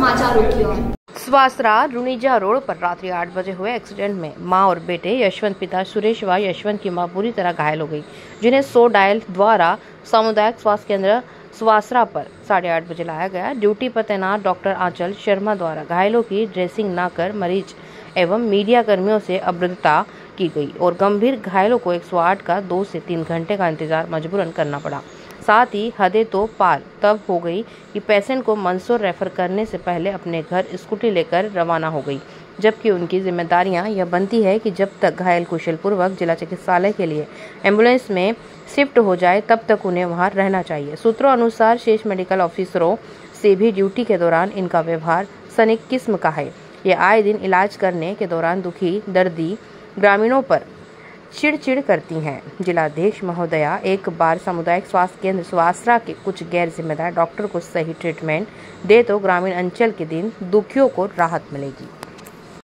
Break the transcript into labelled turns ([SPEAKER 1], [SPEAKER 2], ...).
[SPEAKER 1] समाचारों की ओर।
[SPEAKER 2] स्वास्रा रुनीजा रोड पर रात्रि 8 बजे हुए एक्सीडेंट में मां और बेटे यशवंत पिता सुरेश व यशवंत की मां बुरी तरह घायल हो गई, जिन्हें 100 डायल द्वारा सामुदायिक स्वास्थ्य केंद्र स्वास्रा पर 8:30 बजे लाया गया। ड्यूटी पर तैनात डॉक्टर आंचल शर्मा द्वारा घायलों की ड्रेसिंग न कर मरीज एवं मीडिया कर्मियों से अभद्रता की गई और गंभीर घायलों को 108 का 2 से 3 घंटे का इंतजार मजबूरन करना पड़ा। साथ ही हदें तो पार तब हो गई कि पेशेंट को मंदसौर रेफर करने से पहले अपने घर स्कूटी लेकर रवाना हो गई, जबकि उनकी जिम्मेदारियां यह बनती है कि जब तक घायल कुशलपूर्वक जिला चिकित्सालय के लिए एम्बुलेंस में शिफ्ट हो जाए तब तक उन्हें वहां रहना चाहिए। सूत्रों अनुसार शेष मेडिकल ऑफिसरों से भी ड्यूटी के दौरान इनका व्यवहार सनिक किस्म का है। ये आए दिन इलाज करने के दौरान दुखी दर्दी ग्रामीणों पर चिड़चिड़ करती हैं। जिलाध्यक्ष महोदया एक बार सामुदायिक स्वास्थ्य केंद्र स्वास्रा के कुछ गैर जिम्मेदार डॉक्टर को सही ट्रीटमेंट दे तो ग्रामीण अंचल के दिन दुखियों को राहत मिलेगी।